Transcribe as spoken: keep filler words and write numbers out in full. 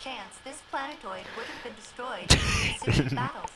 chance, this planetoid would have been destroyed in the Pacific battle.